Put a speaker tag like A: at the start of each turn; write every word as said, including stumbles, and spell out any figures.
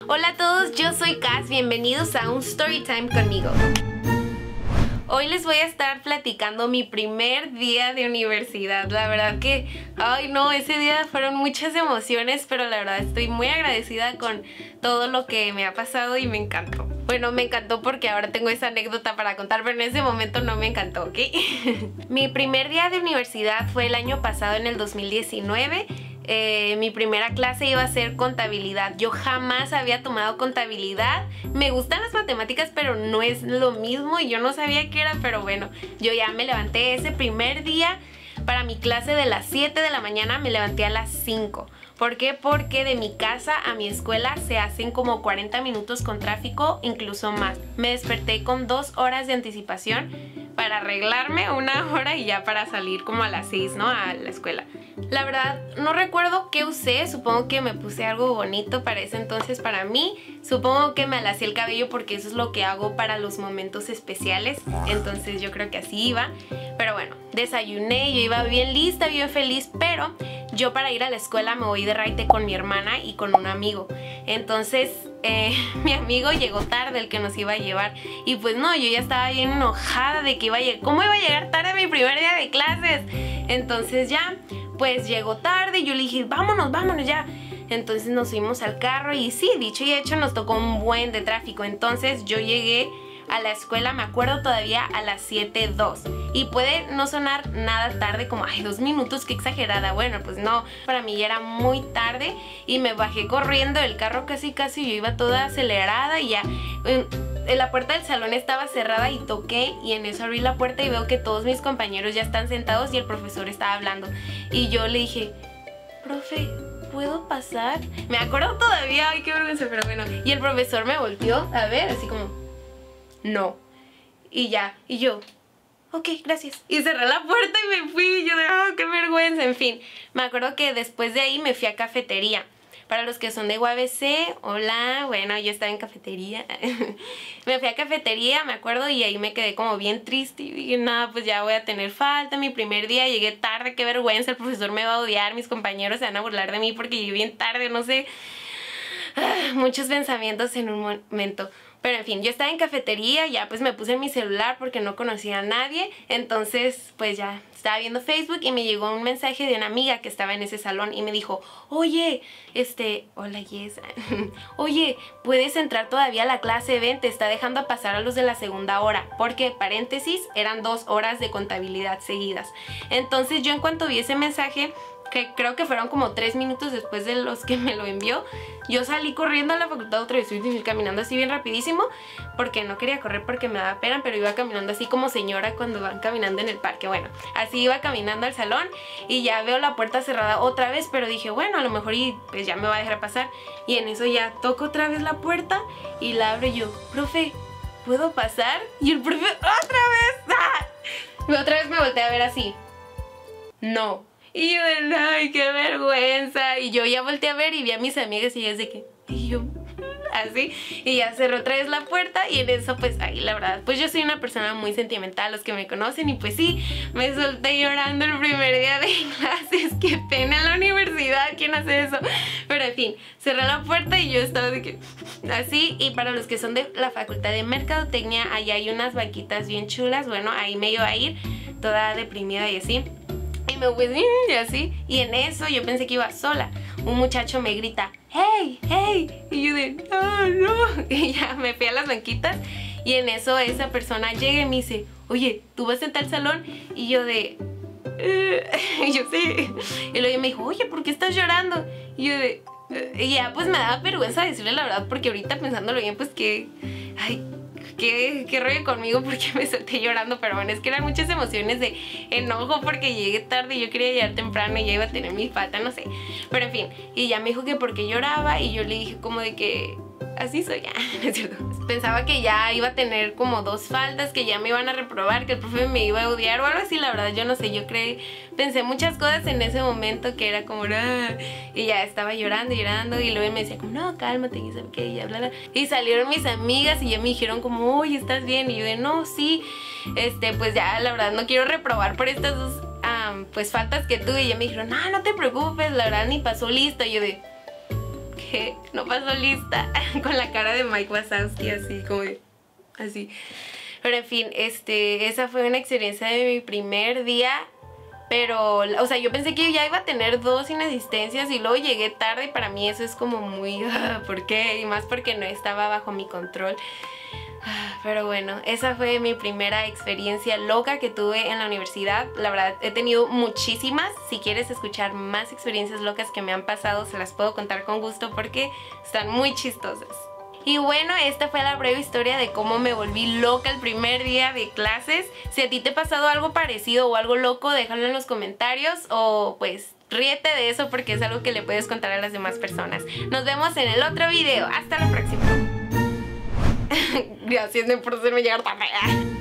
A: Hola a todos, yo soy Cas, bienvenidos a un Storytime conmigo. Hoy les voy a estar platicando mi primer día de universidad. La verdad que, ay no, ese día fueron muchas emociones, pero la verdad estoy muy agradecida con todo lo que me ha pasado y me encantó. Bueno, me encantó porque ahora tengo esa anécdota para contar, pero en ese momento no me encantó, ¿ok? Mi primer día de universidad fue el año pasado, en el dos mil diecinueve. Eh, mi primera clase iba a ser contabilidad. Yo jamás había tomado contabilidad. Me gustan las matemáticas, pero no es lo mismo y yo no sabía qué era, pero bueno, yo ya me levanté ese primer día. Para mi clase de las siete de la mañana me levanté a las cinco. ¿Por qué? Porque de mi casa a mi escuela se hacen como cuarenta minutos con tráfico, incluso más. Me desperté con dos horas de anticipación para arreglarme, una hora y ya para salir como a las seis, ¿no? A la escuela. La verdad, no recuerdo qué usé, supongo que me puse algo bonito para ese entonces para mí. Supongo que me alacé el cabello porque eso es lo que hago para los momentos especiales, entonces yo creo que así iba. Pero bueno, desayuné, yo iba bien lista, bien feliz, pero yo para ir a la escuela me voy de raite con mi hermana y con un amigo. Entonces eh, mi amigo llegó tarde, el que nos iba a llevar, y pues no, yo ya estaba bien enojada de que iba a llegar, ¿cómo iba a llegar tarde a mi primer día de clases? Entonces ya, pues llegó tarde y yo le dije, vámonos, vámonos ya. Entonces nos subimos al carro y sí, dicho y hecho, nos tocó un buen de tráfico. Entonces yo llegué a la escuela, me acuerdo todavía, a las siete dos. Y puede no sonar nada tarde, como, ay, dos minutos, qué exagerada. Bueno, pues no, para mí ya era muy tarde y me bajé corriendo del carro casi casi, yo iba toda acelerada y ya... La puerta del salón estaba cerrada y toqué y en eso abrí la puerta y veo que todos mis compañeros ya están sentados y el profesor estaba hablando. Y yo le dije, profe, ¿puedo pasar? Me acuerdo todavía, ay, qué vergüenza, pero bueno. Y el profesor me volteó a ver, así como, no. Y ya, y yo, ok, gracias. Y cerré la puerta y me fui, y yo de, oh, qué vergüenza, en fin. Me acuerdo que después de ahí me fui a cafetería. Para los que son de U A B C, hola, bueno, yo estaba en cafetería. Me fui a cafetería, me acuerdo, y ahí me quedé como bien triste. Y dije, nada, pues ya voy a tener falta. Mi primer día llegué tarde, qué vergüenza, el profesor me va a odiar, mis compañeros se van a burlar de mí porque llegué bien tarde, no sé. Muchos pensamientos en un momento. Pero en fin, yo estaba en cafetería, ya pues me puse en mi celular porque no conocía a nadie. Entonces pues ya estaba viendo Facebook y me llegó un mensaje de una amiga que estaba en ese salón y me dijo, oye, este, hola Yes, oye, ¿puedes entrar todavía a la clase? Ven, te está dejando pasar a los de la segunda hora. Porque, paréntesis, eran dos horas de contabilidad seguidas. Entonces yo en cuanto vi ese mensaje, que creo que fueron como tres minutos después de los que me lo envió, yo salí corriendo a la facultad otra vez, caminando así bien rapidísimo, porque no quería correr porque me daba pena, pero iba caminando así como señora cuando van caminando en el parque. Bueno, así iba caminando al salón y ya veo la puerta cerrada otra vez, pero dije, bueno, a lo mejor y pues ya me va a dejar pasar. Y en eso ya toco otra vez la puerta y la abro y yo, profe, ¿puedo pasar? Y el profe, ¡otra vez! ¡Ah! Y otra vez me volteé a ver así, no. Y yo de, ay, qué vergüenza. Y yo ya volteé a ver y vi a mis amigas y es de que, y yo, así. Y ya cerró otra vez la puerta y en eso pues, ay, la verdad, pues yo soy una persona muy sentimental, los que me conocen. Y pues sí, me solté llorando el primer día de clases. Qué pena en la universidad, ¿quién hace eso? Pero en fin, cerré la puerta y yo estaba de que, así. Y para los que son de la facultad de mercadotecnia, allá hay unas banquitas bien chulas. Bueno, ahí me iba a ir toda deprimida y así. Y me voy y así, y en eso yo pensé que iba sola. Un muchacho me grita, hey, hey, y yo de, no, no. Y ya me fui a las banquitas y en eso esa persona llega y me dice, oye, ¿tú vas a entrar al salón? Y yo de, eh, y yo sí. Y luego me dijo, oye, ¿por qué estás llorando? Y yo de, eh, y ya pues me daba vergüenza decirle la verdad, porque ahorita pensándolo bien, pues que, ay, Qué, qué rollo conmigo porque me solté llorando. Pero bueno, es que eran muchas emociones de enojo porque llegué tarde y yo quería llegar temprano y ya iba a tener mi falta, no sé. Pero en fin, y ya me dijo que porque lloraba y yo le dije como de que así soy ya, ¿no es cierto? Pensaba que ya iba a tener como dos faltas, que ya me iban a reprobar, que el profe me iba a odiar o algo así. La verdad yo no sé, yo creí, pensé muchas cosas en ese momento que era como, ah, y ya estaba llorando, llorando, y luego él me decía como, no, cálmate, y sabe qué, y bla, bla. Y salieron mis amigas y ya me dijeron como, oye, ¿estás bien? Y yo de, no, sí, este, pues ya la verdad no quiero reprobar por estas dos, um, pues faltas que tuve. Y ya me dijeron, no, no te preocupes, la verdad ni pasó lista. Y yo de, dije, no pasó lista, con la cara de Mike Wazowski, así como de, así. Pero en fin, este, esa fue una experiencia de mi primer día. Pero, o sea, yo pensé que ya iba a tener dos inasistencias y luego llegué tarde y para mí eso es como muy, ¿por qué? Y más porque no estaba bajo mi control. Pero bueno, esa fue mi primera experiencia loca que tuve en la universidad. La verdad, he tenido muchísimas. Si quieres escuchar más experiencias locas que me han pasado, se las puedo contar con gusto porque están muy chistosas. Y bueno, esta fue la breve historia de cómo me volví loca el primer día de clases. Si a ti te ha pasado algo parecido o algo loco, déjalo en los comentarios o pues ríete de eso porque es algo que le puedes contar a las demás personas. Nos vemos en el otro video. Hasta la próxima. Gracias por hacerme llegar tarde.